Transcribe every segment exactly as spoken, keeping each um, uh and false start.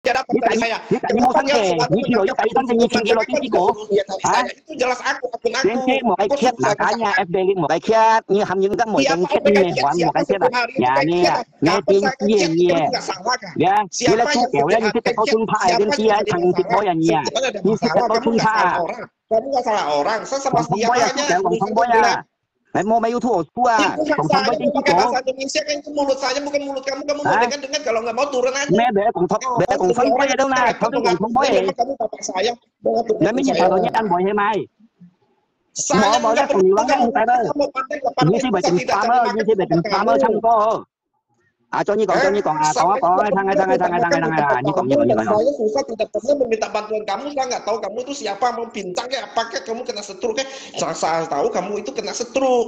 dapat dari saya. Kenapa yang selalu menanyakan saya itu jelas aku akun aku. Một cái kiết là cả nhà ép đê một cái kiết như hầm những cái một cái kiết như hoàn một cái kiết là nhà nè nghe tin gì nhỉ ya như là chú kéo lên như cái có chung pha bên kia thằng thì có nhà nhỉ như cái có chung pha kamu nggak salah orang saya sama dia aja không có ya Mày mau mày yêu thua tua, không không với chính pakai chỗ. bahasa Indonesia kan itu mulut saya bukan mulut kamu kamu mau dengar dengar kalau nggak mau turun aja. Mẹ để còn thọ, để còn phân bôi ở đâu nè, không còn phân bôi. Kamu bapak saya. Mẹ mới nhìn vào anh bồi hay mày. Bỏ bỏ ra còn nhiều lắm không tại đó. Như thế bị tình farmer, như thế bị tình farmer xong có. À cho như còn cho như còn à có có thằng ai thằng ai thằng ai thằng ai thằng ai như còn như còn như còn. Saya susah tidak pernah meminta bantuan kamu, saya nggak tahu kamu itu siapa, mau bintang kayak apa kayak kamu kena stroke kayak saya tahu kamu itu kena stroke.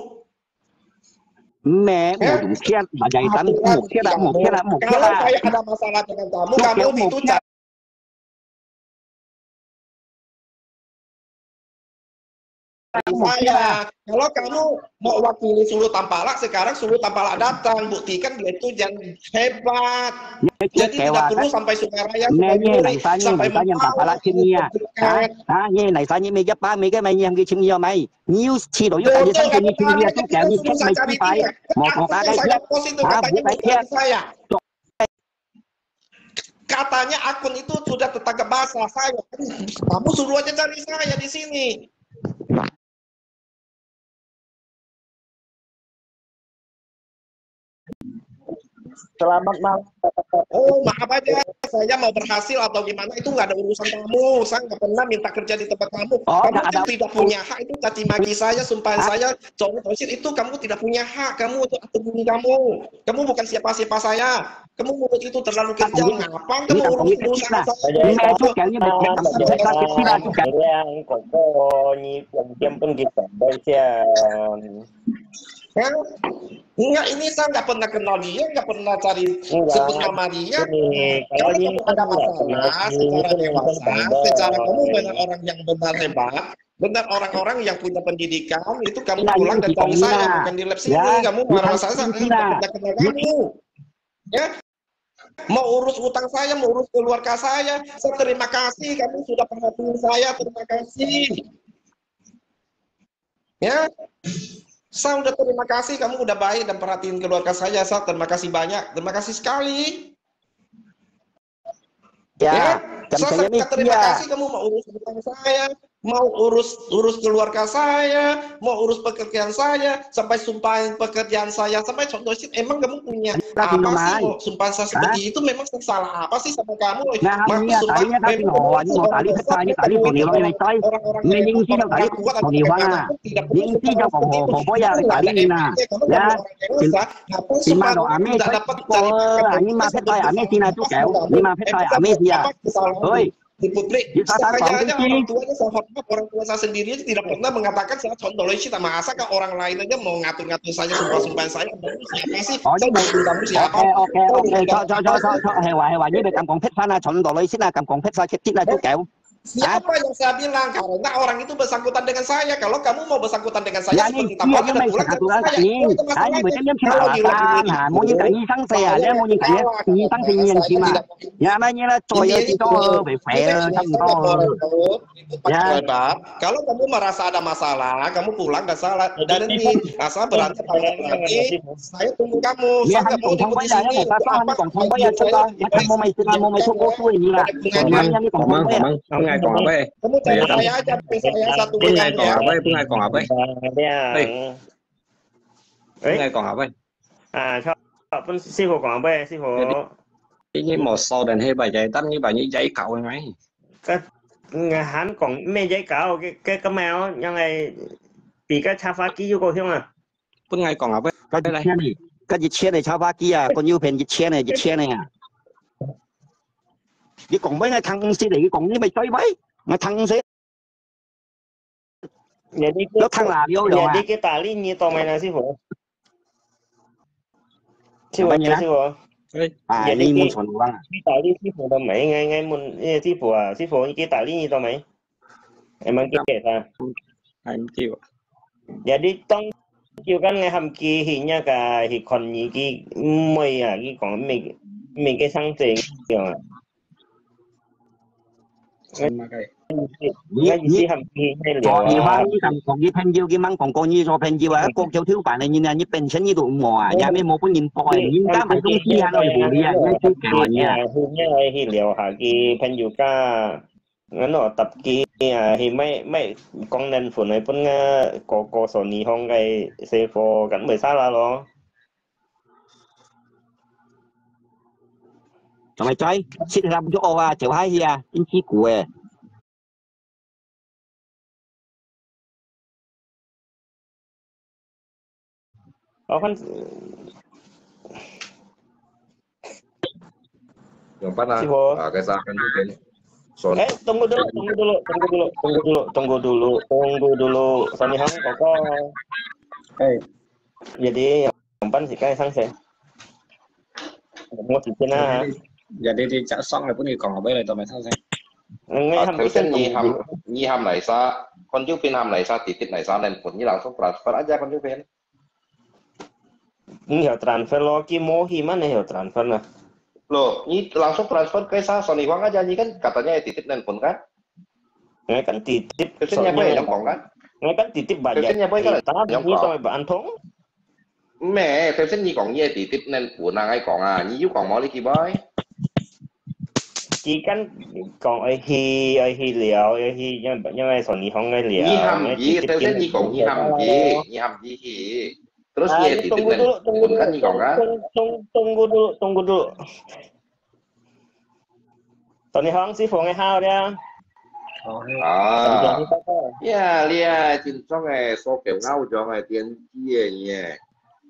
Mẹ một đủ kia mà dạy tắm một kia đã một kia đã một kia Kalau đã. saya ada masalah dengan kamu, kamu itu saya. Kalau kamu mau wakili Sulu Tampalak, sekarang Sulu Tampalak datang, buktikan dia itu yang hebat. Jadi tidak perlu sampai Sungaraya, nghe nghe này sao như này sao như Tampalak chim nha. Hả nghe này sao như mày gấp ba mày cái mày như cái chim nha mày. Nhiều chi đổi cái gì sang cái chim nha tu kẹo như chết mày chi phải. Một một cái cái hả bukan cái saya. Katanya akun itu sudah tetangga bahasa saya. Kamu suruh aja cari saya di sini. Selamat malam. Oh maaf aja, saya mau berhasil atau gimana itu nggak ada urusan kamu. Saya nggak pernah minta kerja di tempat kamu. Oh, kamu ada. tidak punya hak itu caci maki saya, sumpahan saya, cowok tosit itu kamu tidak punya hak. Kamu itu atribut kamu. Kamu bukan siapa-siapa saya. Kamu mulut itu terlalu kejam. Ngapain kamu urus urusan saya? Nghe chút kéo như mày tắm sẽ ra cái kia chút kéo. Yang koko ni pendiam pun kita baca. Hah? Enggak, ini saya nggak pernah kenal dia, nggak pernah cari sebut nama dia. Kalau kamu ada masalah secara dewasa, secara kamu benar orang yang benar hebat, benar orang-orang yang punya pendidikan, itu kamu pulang dan cari saya, bukan di lab sini. Kamu marah saya, saya nggak pernah kenal kamu. Ya, mau urus utang saya, mau urus keluarga saya, saya terima kasih, kamu sudah perhatiin saya, terima kasih. Ya. Saya udah terima kasih, kamu udah baik dan perhatiin keluarga saya. Saya terima kasih banyak, terima kasih sekali. Ya, ya. Saya sangat terima kasih kamu mau urus utang saya, mau urus urus keluarga saya, mau urus pekerjaan saya, sampai sumpahin pekerjaan saya, sampai contoh sih, emang kamu punya apa sih? Mau sumpah saya seperti itu, memang salah apa sih sama kamu? Nah, iya, tadinya tadi mau, ini mau tadi petanya tadi mau nilai này chơi, nghe những gì đâu tadi mau nilai na, những gì đâu mau mau mau boya tadi ni na, ya, si ma đồ ame chơi, oh, ini ma phết tay ame si na tu kéo, ini ma phết tay ame si ya, oi. Di publik, saya orang tuanya saya hormat, orang tua saya sendiri aja tidak pernah mengatakan saya contoh sih, tak masa ke orang lain aja mau ngatur-ngatur saya, sumpah-sumpahin saya, siapa sih? Saya mau kamu siapa? Oke oke oke, cho cho cho cho cho hewa hewa như vậy cầm còn phết pha na contoh sih na cầm còn phết sai chết na tu kéo. Siapa yang saya bilang? Karena orang itu bersangkutan dengan saya. Kalau kamu mau bersangkutan dengan saya, ya seperti ini dia yang bersangkutan dengan saya. Anh bởi những chuyện là hả, muốn những cái sang xe à, nếu muốn những cái như sang xe nhiên chi mà. Ya mà như là trời ơi, cho về khỏe thằng to. Ya. Kalau kamu merasa ada masalah, kamu pulang dan salah dan ini rasa berantem lagi, saya tunggu kamu. Ya, anh còn không bây giờ nó người ta có anh còn không bây giờ chúng ta, anh mau mày xin mau mày thuốc cô tôi như là. Anh còn không bây giờ. Còn apa? Kamu cari saya aja, saya satu bulan còn apa? Pengai còn apa? Pengai còn apa? À, cho bên sư phụ còn apa? Sư phụ. Cái một sau đèn hay bài giấy tắt như bài như giấy cạo ngay. Cái hắn còn mấy giấy cạo cái cái cái mèo nhưng này bị cái cha phá ký vô cô không à? Pengai còn apa? Cái gì này? Cái gì chia này cha phá ký à? Còn yêu phèn gì chia này, gì chia này à? Cái còn mấy cái thằng xí này cái còn như mày chơi mấy mà thằng xí nó thằng làm vô rồi à đi cái tà liên như tao mày là sư phụ sư phụ sư phụ à đi muốn chuẩn luôn à cái tà liên sư phụ tao mày ngay ngay muốn sư phụ à sư phụ cái tà liên như tao mày em mang cái kẹt à anh chịu jadi tông chịu cái ngày hầm kỳ thì nha cả thì còn những cái mày à cái còn mình mình cái sang tiền kiểu mà cái 你 ngay 你 gì hầm gì hay 所 liệu 以話 à 呢咁同啲朋友嘅蚊講講呢做朋友啊，國就挑辦你呢，你本身呢度我啊，有咩冇本人播啊，人家買東西啊，我哋護理啊，你知嘅話呢， à hôm nay hi liệu hà ki pen yu ka ngắn ở tập ki à hi mấy mấy con nên phụ này pun có có số ni hong cái xe phô gắn mười sáu là lo 同埋再識諗咗我啊，就喺hier啊，真知估嘅。 Ờ, kan Yang mana? Siapa? Ah, kesakan juga. So, eh tunggu dulu tunggu dulu tunggu dulu tunggu dulu tunggu dulu tunggu dulu Sony Hong koko hey jadi yang pan sih kayak sang sih mau bikin ah jadi đi trả xong rồi cũng đi còn ở bên này tụi mày sao xem ngay ham Theo cái Nhi ham Nhi ham này sa, con chú pin ham này sa, titik này sa, nên pun Nhi langsung transfer aja con chú pin. hiểu transfer lo ki mau gimana hiểu transfer nah Loh, Nyi langsung transfer ke sa Sony Huang aja, Nyi kan katanya titip handphone kan? ngay kan titip Terus Nyi apa yang kong kan? ngay kan titip banyak Terus Nyi apa yang tapi yang ini kong? sampai bạn thong Mẹ, theo Nyi kong Nyi titip handphone là ngay kong à, Nyi giúp kong mau đi kì boy. chỉ kan còn ai hi ai hi liệu ai hi nhưng nhưng ai Sony Hong ngay liệu Nyi ham gì, theo Nyi kong Nyi ham gì, Nyi ham gì hi. Terus Nyi titip handphone kan Nyi kong kan? Tunggu dulu, tunggu dulu. Sony Hong si phụ ngay hao đi. À, ya lihat cinta ngai so kiểu ngao cho ngai tiền chia nhé.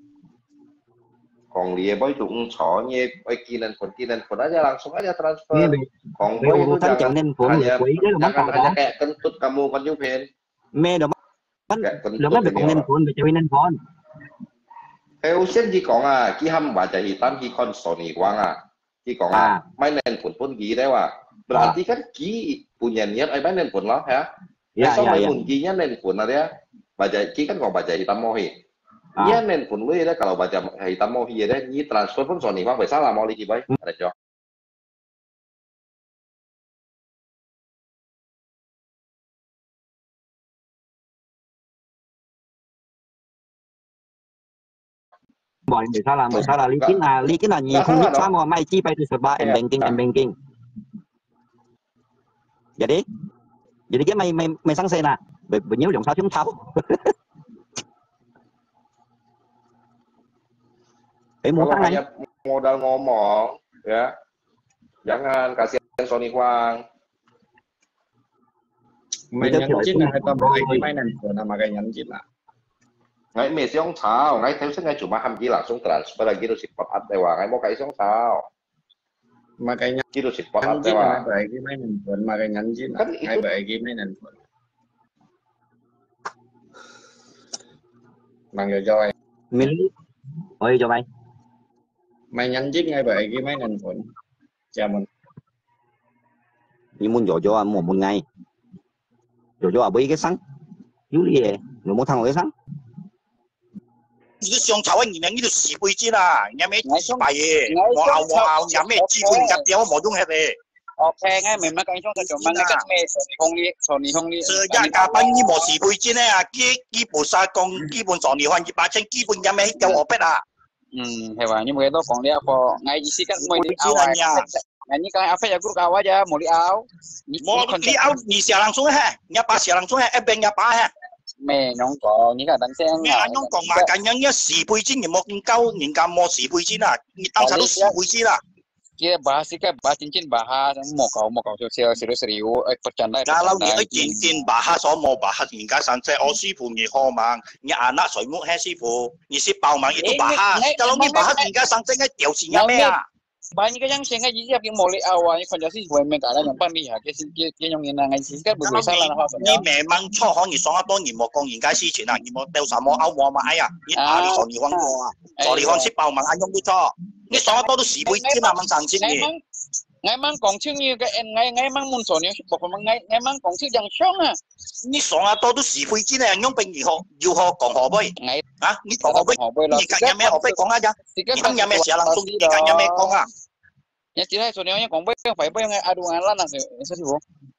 Còn lihat boy cũng chó nhé, boy kinan pun kinan pun aja langsung aja transfer. Còn boy itu jangan hanya jangan hanya kayak kentut kamu kan Juven. Mẹ đó bắt đó bắt được con nên phone, cho nên phone. Theo sen chỉ còn à, khi ham baca hitam khi kon Sony Huang à, khi còn à, main handphone pun gini deh wah. Berarti kan Ki punya niat ai main handphone lah ya. Ya, Besok ya, main ya. kunci-nya handphone ada baca Ki kan kalau baca hitam mohi. Dia handphone lu ya kalau baca hitam mohi ya deh, ni transfer pun Sony Huang bisa lah mau lagi boy. Ada jo. Mọi người sao là người sao là lý kiến là lý kiến là gì không biết sao mà mai chi bay từ sập ba em banking em banking jadi jadi cái mày mày mày sang xe nè bởi bởi nhớ dòng sao chúng tháo cái mua Kalau tăng này hanya modal ngomong ya, jangan kasihan Sony Huang. mày nhắn chín là tao bảo cái máy này của nó mà cái nhắn chín là Ngay mẹ siong sao, ngay theo ngay cuma ham ji langsung transfer lagi terus support ad dewa, ngay mau kayak siong sao. mà cái nhắn Gitu support ad chín là dewa. bởi cái máy này của mà cái nhắn chín là Kan ngay itu bởi cái máy này của bằng người cho mình ơi cho mày mày nhắn chín ngay bởi cái máy này của chào mình nhưng muốn dỗ cho một một ngày dỗ cho à bởi cái sáng yếu gì rồi muốn thằng cái sáng 你都上籌啊！年齡呢度十倍錢啊！有咩幾百嘢？我拗我拗，有咩資本入掉冇用係咪？ OK ngay mình mới cảnh trong cái mình cái mẹ sổ không đi sổ đi không đi 所以一家賓呢冇十倍錢咧啊！基基本上講，基本上你換一百千，基本有咩有我逼啊？ ừ hay vậy nhưng mà cái đó còn đi apa ngay di sini kan mau di awal ini kan apa ya guru awal aja mau di awal 冇你拗你寫人送係，一百寫人送係，一邊一百係。 mẹ nhóm có những cái đánh xe 咩啊？香港賣緊樣一十倍錢，你冇咁高，人家冇十倍錢啊！你當時都十倍錢啦。 kia bahas sih kan bahas cincin bahas mau kau mau kau sosial serius serius eh bercanda Kalau ni ai cincin bahas semua bahas hingga sampai oh si pu ni hormang, ni anak soi mu hai si pu, ni si bau mang itu bahas. Kalau ni bahas hingga sampai ngai tiểu sinya me ah. banyak yang sih ngai jadi yang mulai awalnya konjasi gue mereka ada yang pan lihat ke sih ke yang yang ngai sih kan berbeda lah apa ni memang 錯可你上得多年冇講而家事情啊，你冇掉什麼歐我買啊，你打你上你揾過啊，上你揾si bau mang anh用都錯，你上得多都十倍錢啊，蚊上千嘅。 ngay mang còn chứ như cái ngay ngay mang mun sổ nàyบอกว่าngay ngay mang còn chứยังช่องอ่ะ你上得多都十倍錢啊，用並如何如何講何杯？ ngay 啊，你講何杯？你講有咩何杯講啊？咋？你今有咩事啊？林中，你講有咩講啊？ ya tidak soalnya yang kombo yang fiber yang adu ngalan lah sih sih bu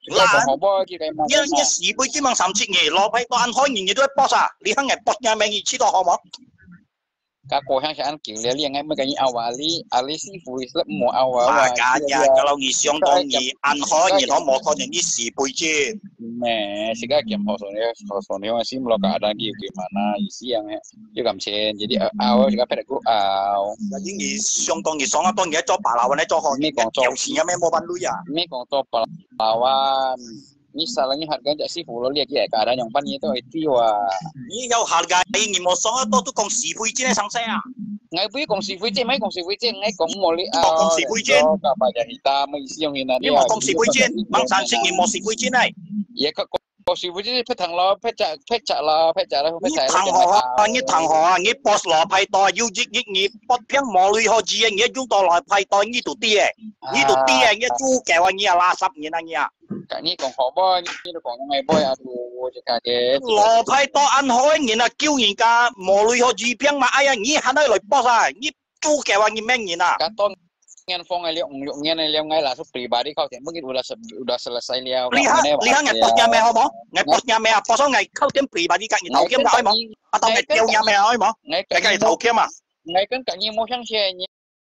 嗱， 何波叫佢問一一時輩之問甚至嘢攞批當開年嘢都係搏晒，你肯係搏嘅名義知道好冇？ Kako yang saya kira dia yang mengenai awali ali si fuis le mo awal. Makanya kalau ni siang dong ni anhoi ni orang motor ni si pui je. Nah, sehingga game hosonnya hosonnya masih melok keadaan gitu gimana isi yang itu kamcen. Jadi awal juga pada guru aw. Jadi ni siang dong ni siang dong ni做pahlawan ni做好ni有錢有咩冇辦法呀 ？Ini kongto pahlawan. Misalnya harganya si full lihat ya keadaan yang pan itu itu wah. Ni有harga ni mo siang tu tu kong si pui je ni sang saya. Ngay bui kong si pui je, ngay kong si pui je, ngay kong moli aw. Kong si pui je. Kapal hitam isi yang ini. Ni mo kong si pui je, bang san sing ni mo si pui je ni. Ya kok kong si pui je phết thằng lo, phết chả phết chả lo, phết chả lo phết chả. Ni thằng họ à, ni thằng họ à, ni boss lo派代要益益你不偏冇類可知啊，你用到來派代呢度啲嘅，呢度啲嘅，你租嘅話你啊垃圾嘢啊你啊。 Kak ni kong hobo ni ni kong ngai boy aduh kaget. 羅派多銀海人啊，叫人家無類可治病嘛？哎呀，你喺度來搏晒，你租嘅話你咩人啊？ Katon ngen fong ngai liok liok ngen liok ngai lah pribadi kau tem mungkin udah udah selesai liao. Lihat lihat ngai搏嘢咩好冇？ngai搏嘢咩啊？搏咗ngai靠點 pribadi 隔熱頭兼解冇？啊，當ngai掉嘢咩可以冇？ngai 隔熱頭兼啊？ Ngai kan kak ni mau sang share ni.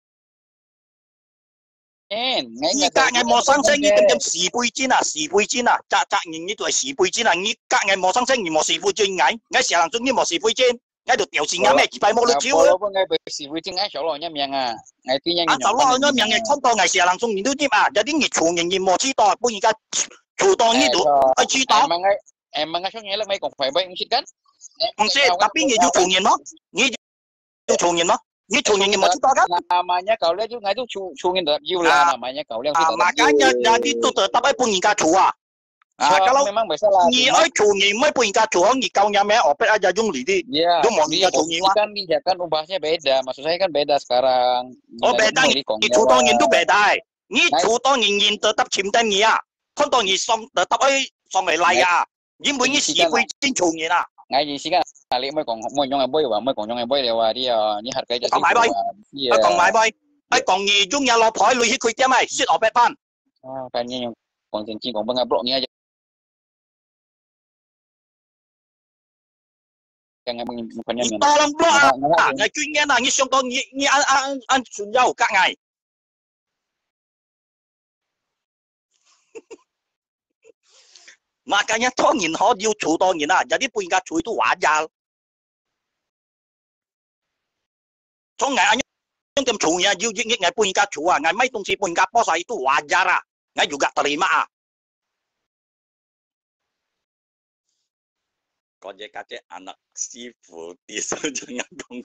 依家嘅莫生聲，呢點點十倍錢啊，十倍錢啊，責責任呢度係十倍錢啊，依家嘅莫生聲而莫十倍錢矮，矮成人中呢莫十倍錢，喺度掉錢啊咩？幾百冇你招啊！ 我ngai十倍錢矮少落一命啊，ngai tu yang. 啊，就落咗命嘅，看到係成人中年都啲啊，有啲熱潮仍然莫知道，不而家做到呢度，我知道。 Emang ngai emang ngai soalnya lah mai kong phải bay mungkin kan? 唔知，tapi你要重現咯，你要重現咯。 你重現冇知道kan? Namanya kau lihat juga itu cungin tetap jiu lah namanya kau lihat. Ah, makanya jadi itu tetap ay pun ingat cua. Ah, kalau memang biasalah. Ni ay cungin mai pun ingat cua, ni kau nyame opet aja jung li di. Iya. Itu mau ingat cungin wa. Kan kan ubahnya beda. Maksud saya kan beda sekarang. Oh beda ni. Ni cu當然都beda. Ni cu當然然tetap cinta ni啊. Kan 當然送tetap ay送嚟嚟啊. Ni每你是會先cungin啊. Ngay gì sih kan kali mới còn mới nhong boy và mới còn nhong boy đều là đi ni hạt cái còn mãi boy còn mãi boy ai còn gì chung nhà lọ phổi lùi hít khuy tiêm mày suýt ở bếp pan kan ni yang còn tiền chi còn bưng bro ni aja jangan bukannya ni tolong bro ah ngày chuyên nghe là ni xong con ni ni ăn ăn ăn xuân dâu các ngày Makanya 當然可要做當然啦，有啲半價做都玩呀。從藝啱咁做嘢要益益藝半價做啊，藝咪東西半價波晒都玩呀啦，藝要格特利乜啊？講嘢家姐 anak師傅啲手掌講。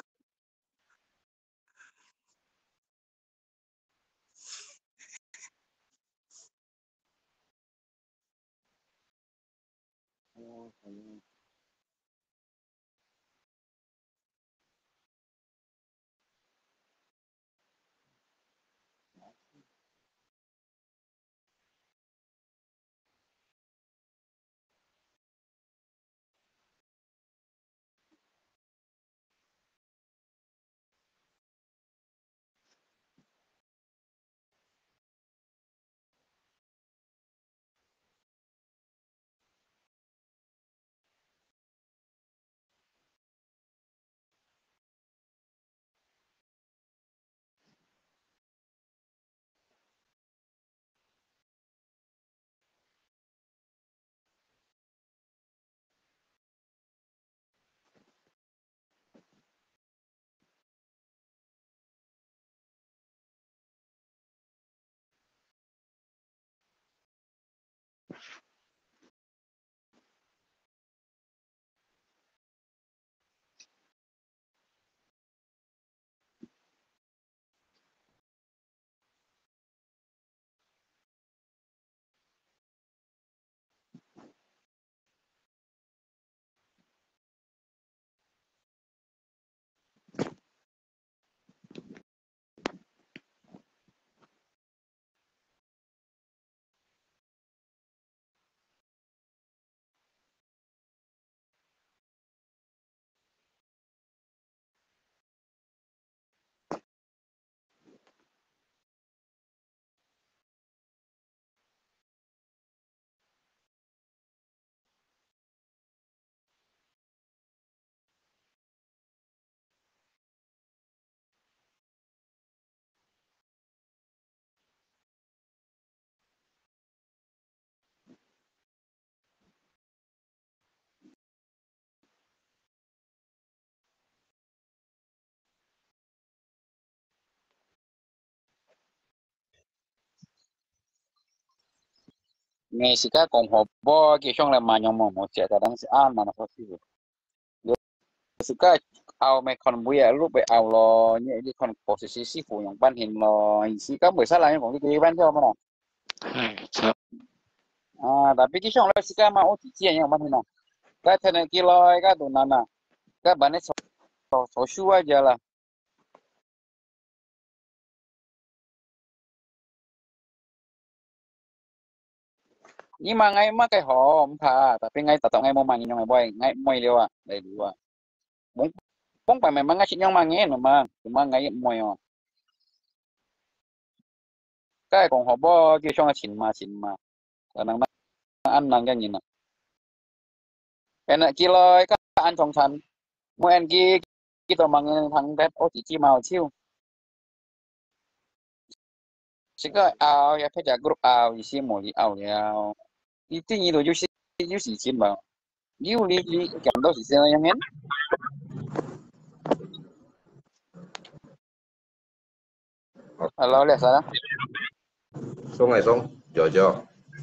ngay sika kong hobo ki syong le manyong mo mo cia kadang si an mana so si sika ao me kon buya lu be ao lo nye di kon posisi si fu yang ban hin lo sika buổi sáng lại cũng đi ban cho mà à tapi ki syong le sika ma o ti cia yang ban hin na ka thene ki loi ka tu nana ka ban so so shu aja lah. Nhưng mà ngay mà cái họ không thà, tapi ngay tatap ngay mau mangin yang boy, ngay moy lewa, dari dua. Bung, bung pa memang ngasih yang mangin memang, cuma ngay moy oh. Cái còn họ bo kia cho chín mà chín mà, kadang ăn nang cái gì nè. Cái này kilo cái ăn trong sân, mua ăn kia kita mangin thằng tết, oh chỉ mau chiu. Sika ao ya phải grup ao isi mau di ao ya. Itu ni tu juga juga sih cin bang. Dia li li kan tu sih yang kan. Halo lihat sana. Song này song, Jojo,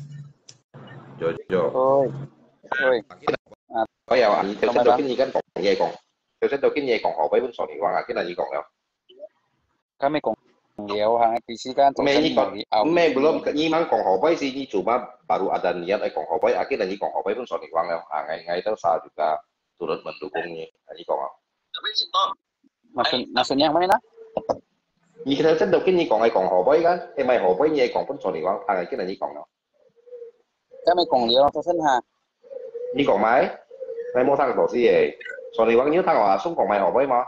Jojo. Oi, oi. Có giàu anh theo sách đầu cái gì cái còn dây còn theo sách đầu cái gì còn họ với bên sổ điện quang à cái này gì còn đâu. Kami kong Liao ha isikan Mei Mei belum nyimang kong hoboi sih ini cuma baru ada niat eh kong hoboi akhirnya ini kong hoboi pun Sony Wang ya ah ngai-ngai itu saya juga turut mendukungnya ini kong maksud maksudnya yang mana như thế chất đầu cái gì còn ai còn hoboi kan em mày hoboi như còn pun Sony Wang ah cái này gì còn đâu kami kong Liao cho sân ha như còn mấy mày mua thằng tổ gì vậy Sony Wang nhớ thằng họ xuống còn mày hoboi mà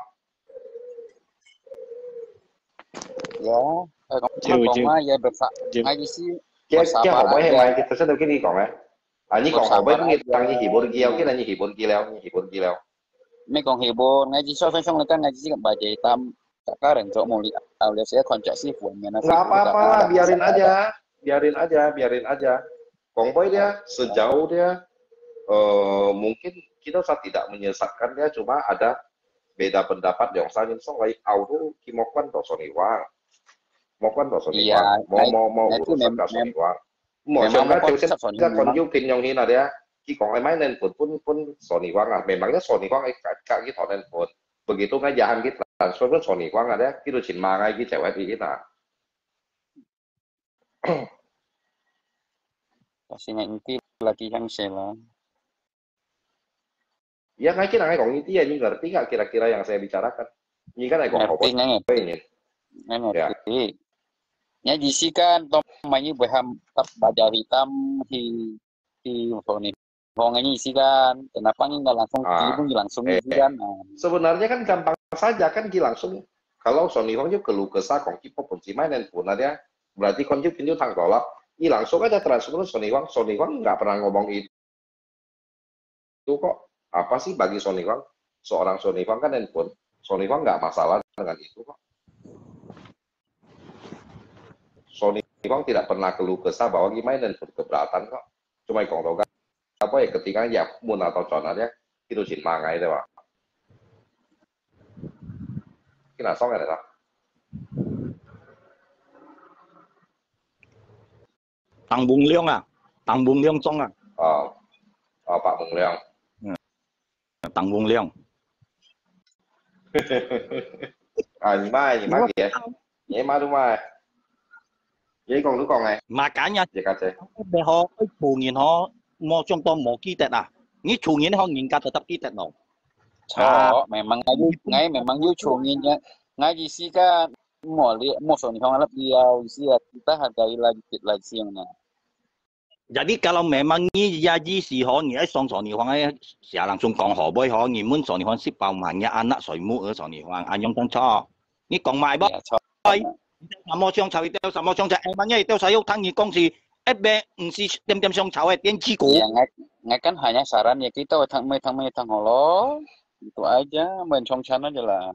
ya còn còn mà ya berfa ngay di sini cái cái họ bói hay mày cái thật sự cái gì còn ấy à như còn họ bói cũng như tăng như hibur kia cái này như hibur kia leo như hibur kia leo mấy con hibur ngay di sini song kan ngay di sini baca hitam sekarang cok mau lihat lihat saya koncak sih punya nggak apa-apa biarin aja biarin aja biarin aja Kongboy dia sejauh dia uh, mungkin kita usah tidak menyesatkan dia cuma ada beda pendapat yang saya song lagi auto kimokwan to Sony Wang mokwan to Sony Wang mau mau mau urusan ke Sony Wang mau coba terus kita konjukin yang ini dia ki kong ai main pun pun pun Sony Wang ah memangnya Sony Wang kak kita handphone begitu nggak jangan kita transfer ke Sony Wang ada kita cinta ngai kita cewek kita kasih nanti lagi yang sela ya ngai kita ngai kong itu ya ini ngerti nggak kira-kira yang saya bicarakan ini kan ngai kong ngerti ngerti ini ngerti ya di sini kan tomanya berham baja hitam di di Sony Wang ini sih kan kenapa nggak langsung ah, ibu langsung eh, sih kan nah. Sebenarnya kan gampang saja kan ki langsung kalau Sony Wang juga keluh kesah kong kipo pun si main pun ada berarti konjuk pinju tang tolak ini langsung aja transfer Sony Wang Sony Wang nggak pernah ngomong itu itu kok apa sih bagi Sony Wang seorang Sony Wang kan handphone Sony Wang nggak masalah dengan itu kok Sony Wang tidak pernah keluh kesah bahwa gimana dan keberatan kok cuma kong toga apa ya ketika ya mun atau conanya itu sin mangai itu pak kena song ada tak Tang Bung Leong à Tang Bung Leong song à oh oh Pak Bung Leong Tang Bung Leong à nhìn mai nhìn mai kìa nhìn mai đúng mai vậy còn đứa con này mà cả nhà vậy cả chị để họ chủ nghiên họ mua trong to một ký tết à nghĩ chủ nghiên họ nghiên cả tập ký tết nào oh memang ngay ngay memang you chungin ya ngay di sini kan mau lihat mau Sony Wang lebih dia kita hargai lagi lagi yang mana jadi kalau memang ni jadi si họ ni song Sony Wang ai siapa langsung kong họ boy họ ni mun Sony Wang si bao banyak anak水母ở Sony Wang anh yang cho ni kong mai boy什麼商籌掉，什麼商籌，誒，萬一掉晒喐，等於公司一邊唔是點點商籌嘅點知股？ Ya, nggak kan hanya saran ya kita tang me tang me tang holo itu aja main songchan aja lah.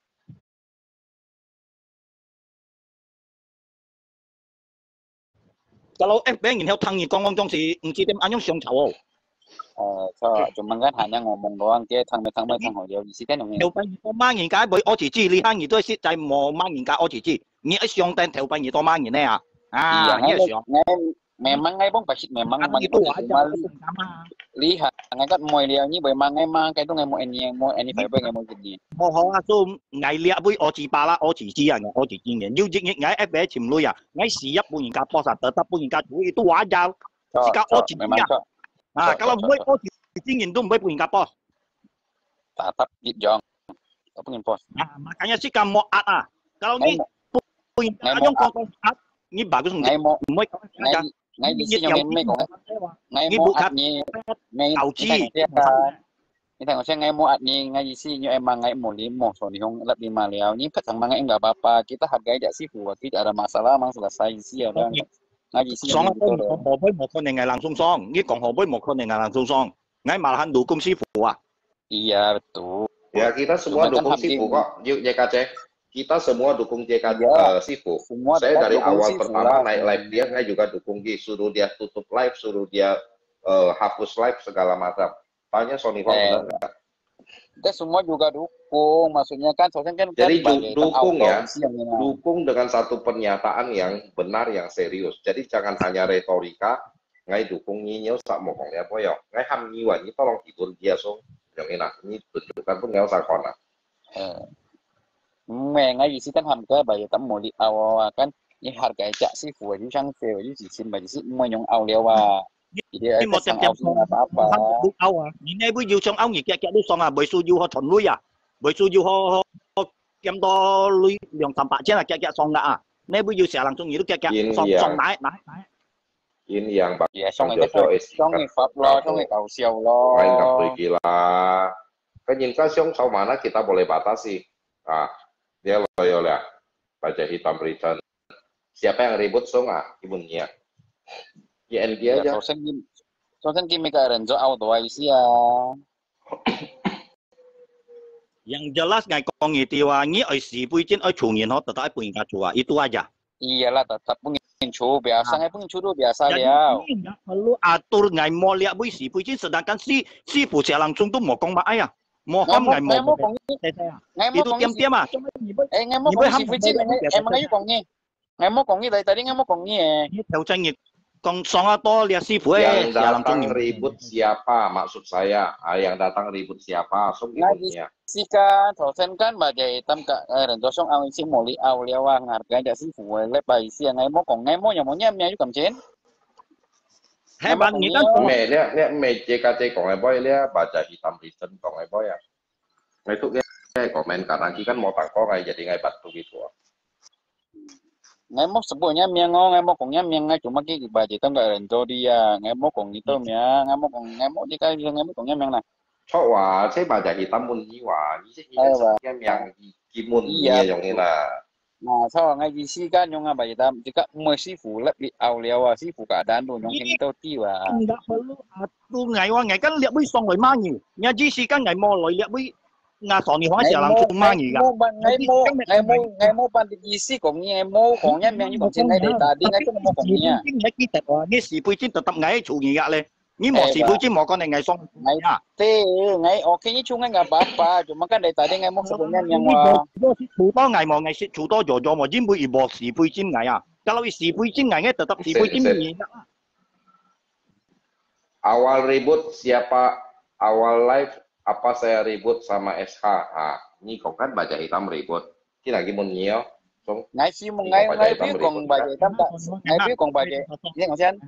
Kalau F B然後等於剛剛當時唔知點按樣商籌哦。 Uh, cuma kan hanya ngomong doang kayak tang me tang me tang holo di sini kan yang 條幣多萬元解會我自知，你慳嘢都係就係冇萬元解我自知，你一上訂條幣多萬元咧啊！啊， iya ini ngai sih. ngai memang ngai bong pasti memang Kan itu wajar sama. lihat ngai kan mau dia ni memang ngai mang cái itu ngai mau ini mau ini phải ngai mau gini. Mo ho a so ngai liap bui o chỉ ba啦，我chỉ知啊，我只知嘅。要益益ngai F B 潛女啊，ngai si一半人家波實得得半人家主itu wajar. Jika o chỉ memang 知啊，kalau boy o chỉ知人都唔俾半人家波。 Tatap gitjong. Apa ngin pos? Nah, makanya sih kamu at ah. Kalau ni punya yung kong at, ni bagus ngai mo mo ngai ngai di sini yang mai kong ngai mo at ni ngai tàu chi. Ni tengok saya ngai mo at ni ngai di sini emang ngai mo limo so ni hong lebih maliau ni petang mangai enggak apa-apa kita hargai aja sih buat tidak ada masalah mang selesai sih ya dan ngai di sini Song ko Hồ Bối một con ngai langsung song, ni kong Hồ Bối một con ngai langsung song. Ngai malahan dukung sifu ah. Iya betul. Ya kita semua dukung Sifu kok, yuk J K C. Kita semua dukung J K C ya, uh, Sifu. Saya dari awal pertama lah. Naik live dia, saya juga dukung dia. Suruh dia tutup live, suruh dia uh, hapus live segala macam. Tanya Sony Hong eh, benar. Kita semua juga dukung, maksudnya kan soalnya kan. Jadi kan dukung ya, dukung dengan satu pernyataan yang benar, yang serius. Jadi jangan hanya retorika. Ngai dukung nyinyau sak mokong ya boyo. Ngai ham nyiwan ini tolong tidur dia song. Yang enak ini tunjukkan pun nggak usah kona. Mẹ ngay gì kan ham cái bài tấm mồi đi ao kan ini harga cak sih buat itu sang sale itu sih bài sih mau nyong ao lewat. Jadi một trăm trăm apa apa. Ao à, ini bây giờ trong ao gì kia kia đi xong à, bởi số yêu họ thuần lui à, bởi số yêu họ kiếm đó lui lượng tầm bạc trên là kia kia xong đã à, nên bây giờ sẽ làm trong gì đó kia kia xong xong nãy nãy nãy. Ini yang Bang ya, xong rồi xong rồi Pháp lo, xong rồi cầu siêu lo. Main nggak pergi lah. Kan Yin Kasyong sau mana kita boleh batasi. Ah, dia loyal ya. Baja hitam return. Siapa yang ribut Song ah, ibunya. Y N G aja. Soalnya soalnya kimi ka Renzo auto sih ya. Yang jelas ngai kong itu wangi, oi si puicin, oi chungin ho tetap puing kacua itu aja. Iyalah tetap pengincu biasa ngai pengincu dulu biasa dia. Jadi nggak perlu atur ngai mau lihat bui si puicin sedangkan si si pu saya langsung tuh mau kong mak ayah. Mau ham ngai mau kong itu tiam-tiam ah. Eh ngai mau kong si puicin emang aja kongnya. Ngai mau kongnya dari tadi ngai mau kongnya. Theo tranh nghiệp kong song atau lihat si pu yang datang ribut siapa maksud saya ah, yang datang ribut siapa langsung ributnya. Sika thosen kan baja hitam ka Renzo song awin si moli aw lewa ngarga ja si fu le bai si ngai mo kong ngai mo yang mo nyam nya ju kam chen. Hai bạn nghĩ kan mẹ dia dia mẹ J K C kong ngai boy dia baca hitam reason kong ngai boy ya. Nah itu dia komen karena kan mau tangkong ngai jadi ngai batu gitu. Ngai mo sebutnya miang ngo ngai mo kong nyam miang ngai cuma ki baja hitam ka Renzo dia ngai mo kong itu mia ngai mo kong ngai mo jika ngai mo kong nyam miang nah. Cho wa saya baca hitam mun ni wa ni sih yang yang kimun iya yang ini lah. Nah, so ngay di si kan yung baca hitam jika mau si fu lebih awliawa si fu keadaan tu yang kita tiwa. Enggak perlu atu ngai wa ngai kan lihat bui song loi mangi. Nya ji si kan ngai mo loi lihat bui nga so ni hoa sia langsung mangi ga. Ngai mo ngai mo ngai mo pan di si kong ngai mo kong nya yang kong chen ngai tadi ngai tu mo kong nya. Ngai kita wa ni si pui chin tetap ngai chu ngi ga le. Ni mau si pui chin mau con này ngai song ngai ya. Te ngai oke ni chu ngai enggak apa-apa, cuma kan dari tadi ngai mo sebenarnya yang wa. Chủ to ngai mau ngai si chủ to jo jo mo jin bui ibo si pui chin ngai ya. Kalau si pui chin ngai ngai tetap si pui chin ngai. Awal ribut siapa awal live apa saya ribut sama S H. Ah, ini kok kan baca hitam ribut. Kita lagi mau nyio. Ngai si mo ngai ngai pi kong baca hitam tak. Ngai pi kong baca. Ini nggak sih?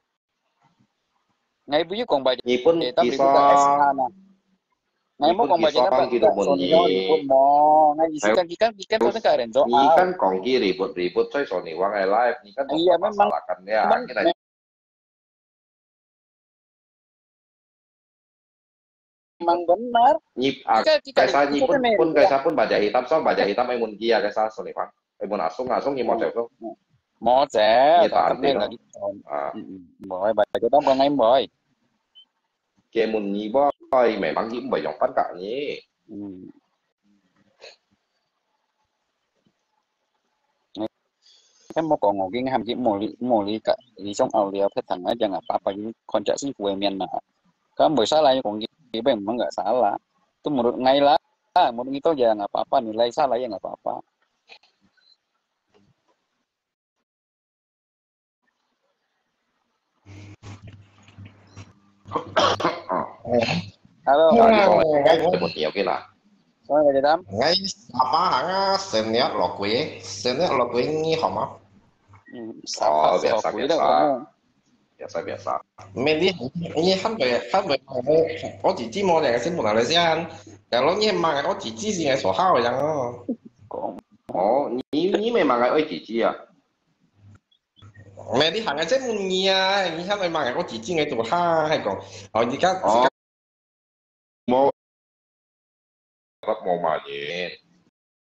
Ngai pi kong baca hitam ribut S H na. Ngai mo kong baca hitam gitu mun ribut mo. Ngai si kan kan kan tu kan Renzo. Ini kan kongki ribut-ribut coy Sony Wang live. Ini kan iya memang ya. Kita memang benar. Nyip, kaisa nyipun pun kaisa pun baja hitam so baja hitam ay mun kia kaisa Sony Wang. Ay mun asung asung ni mo cek so. Mo cek. Tapi lagi. Ah. Boy baja hitam kong ngai boy. Kia mun nyi boy memang nyi boy yang pan cả nyi. Kan mau kong ngoging ham ji mo li mo li ka li song au liao thế thằng aja nggak apa-apa jadi konca si kue mian nah. Kan bersalah ya kong Ibu memang nggak salah. Itu menurut ngai lah. Menurut itu ya nggak apa-apa. Nilai salah ya nggak apa-apa. Halo. Ngay một nhiều cái là. Sao vậy Đam? Ngay apa hanga senior lo kue, senior lo kue ni hả mà? Oh, biasa biasa. Biasa biasa. Meni ini kan be kan be我自己冇嚟先冇嚟先，但係你買我自己先係所好嘅人咯。 哦，你你咪買嘅愛自己啊？ 咩啲行嘅真滿意啊！你睇你買嘅我自己嘅做蝦係講，哦而家冇冇買嘢。